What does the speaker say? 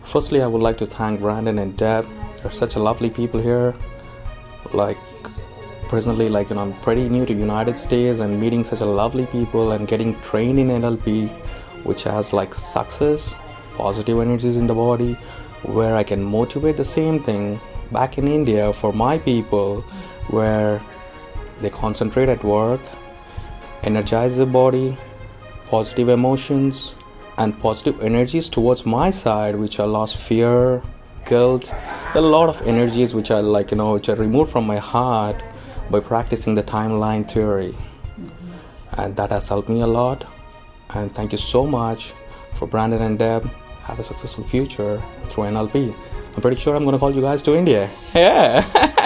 Firstly, I would like to thank Brandon and Deb. They're such a lovely people here. Like, presently, I'm pretty new to United States, and meeting such a lovely people and getting trained in NLP, which has like success, positive energies in the body, where I can motivate the same thing back in India for my people, where they concentrate at work, energize the body, positive emotions and positive energies towards my side, which I lost fear, guilt, a lot of energies which I which I removed from my heart by practicing the timeline theory. And that has helped me a lot. And thank you so much for Brandon and Deb. Have a successful future through NLP. I'm pretty sure I'm going to call you guys to India. Yeah.